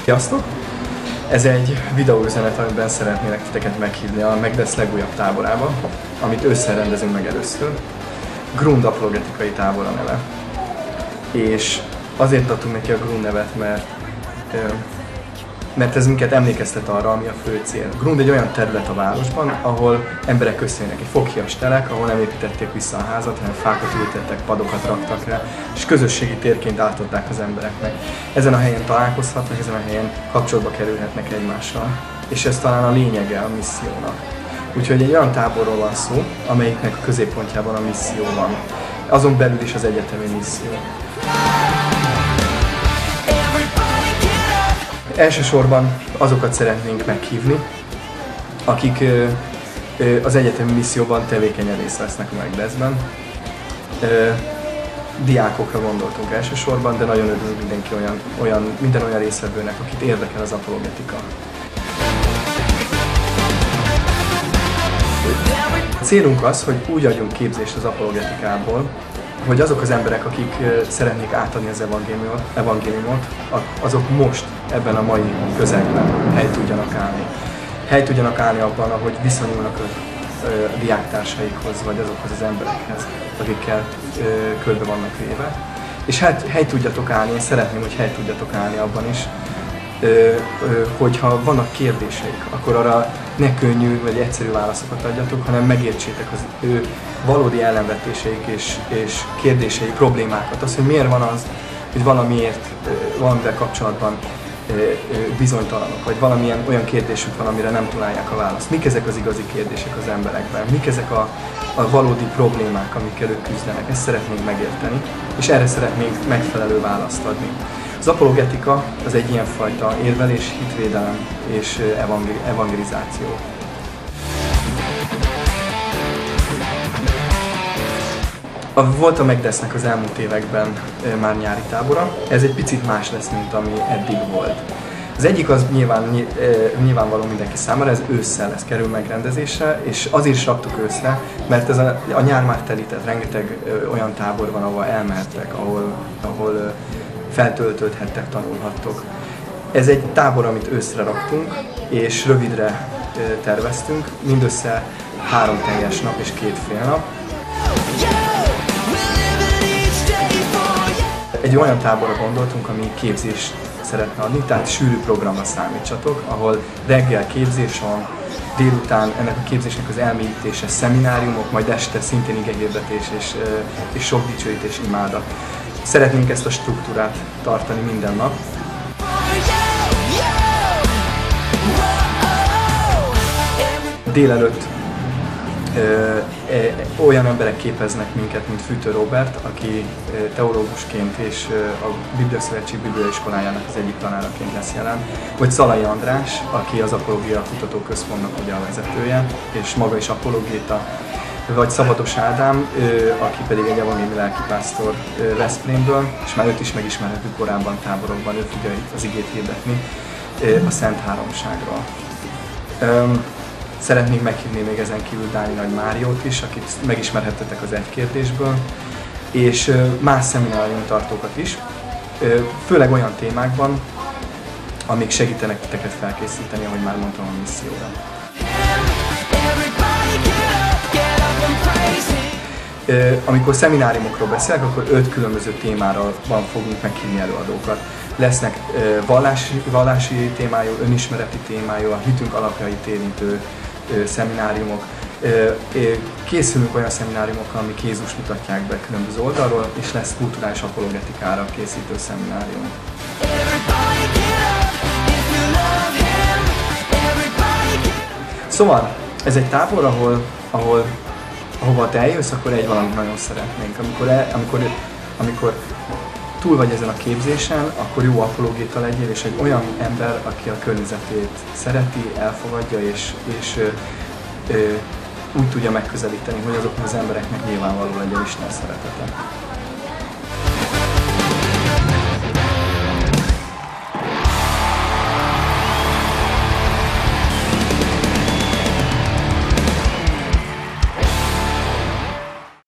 Sziasztok! Ez egy videóüzenet, amiben szeretnélek titeket meghívni a Megdesz legújabb táborába, amit ősszel rendezünk meg először. Grund apologetikai tábor a neve. És azért adtunk neki a Grund nevet, mert ez minket emlékeztet arra, ami a fő cél. Grund egy olyan terület a városban, ahol emberek összejönnek, egy foghias telek, ahol nem építették vissza a házat, hanem fákat ültettek, padokat raktak rá, és közösségi térként átadták az embereknek. Ezen a helyen találkozhatnak, ezen a helyen kapcsolatba kerülhetnek egymással. És ez talán a lényege a missziónak. Úgyhogy egy olyan táborról van szó, amelyiknek a középpontjában a misszió van. Azon belül is az egyetemi misszió. Elsősorban azokat szeretnénk meghívni, akik az egyetemi misszióban tevékenyen részt vesznek a Megdeszben. Diákokra gondoltunk elsősorban, de nagyon örülünk minden olyan résztvevőnek, akit érdekel az apologetika. A célunk az, hogy úgy adjunk képzést az apologetikából, hogy azok az emberek, akik szeretnék átadni az evangéliumot, azok most ebben a mai közegben helyt tudjanak állni. Helyt tudjanak állni abban, ahogy viszonyulnak a diáktársaikhoz, vagy azokhoz az emberekhez, akikkel körbe vannak véve. És helyt tudjatok állni, én szeretném, hogy helyt tudjatok állni abban is, hogyha vannak kérdéseik, akkor arra ne könnyű vagy egyszerű válaszokat adjatok, hanem megértsétek az ő valódi ellenvetéseik és kérdései, problémákat. Az, hogy miért van az, hogy valamivel kapcsolatban bizonytalanok, vagy valamilyen olyan kérdésük van, amire nem találják a választ. Mik ezek az igazi kérdések az emberekben? Mik ezek a valódi problémák, amikkel ők küzdenek? Ezt szeretnénk megérteni, és erre szeretnénk megfelelő választ adni. Az apologetika az egy ilyenfajta érvelés, hitvédelem és evangelizáció. Volt a Megdesznek az elmúlt években már nyári tábora, ez egy picit más lesz, mint ami eddig volt. Az egyik az nyilvánvaló mindenki számára, ez ősszel lesz, kerül megrendezésre, és azért is raktuk őszre, mert ez a nyár már telített, rengeteg olyan tábor van, ahol elmehettek, ahol feltöltődhettek, tanulhattok. Ez egy tábor, amit őszre raktunk, és rövidre terveztünk, mindössze 3 teljes nap és 2 félnap. Egy olyan táborra gondoltunk, ami képzést szeretne adni, tehát sűrű programra számítsatok, ahol reggel képzés van, délután ennek a képzésnek az elmélyítése, szemináriumok, majd este szintén igehirdetés és sok dicsőítés, imádat. Szeretnénk ezt a struktúrát tartani minden nap. Délelőtt olyan emberek képeznek minket, mint Fűtő Róbert, aki teológusként és a Bibliaszövetség Bibliaiskolájának az egyik tanáraként lesz jelen, vagy Szalai András, aki az Apológia Kutatóközpontnak ugye a vezetője, és maga is apologéta, vagy Szabados Ádám, aki pedig egy evangéliumi lelkipásztor Veszprémből, és már őt is megismerhetük korábban táborokban, ő fogja az igét hirdetni a Szent Háromságról. Szeretnénk meghívni még ezen kívül Dáni Nagy Máriót is, akit megismerhettetek az Egy kérdésből, és más szemináriumtartókat is, főleg olyan témákban, amik segítenek titeket felkészíteni, ahogy már mondtam, a misszióra. Amikor szemináriumokról beszélek, akkor 5 különböző témára fogunk meghívni előadókat. Lesznek vallási témájú, önismereti témájú, a hitünk alapjait érintő szemináriumok. Készülünk olyan szemináriumokkal, amik Jézust mutatják be különböző oldalról, és lesz kulturális apologetikára készítő szeminárium. Szóval ez egy tábor, ahova te eljössz, akkor egy valamit nagyon szeretnénk. Amikor túl vagy ezen a képzésen, akkor jó apologéta legyél, és egy olyan ember, aki a környezetét szereti, elfogadja, és úgy tudja megközelíteni, hogy azoknak az embereknek nyilvánvaló legyen Isten szeretete.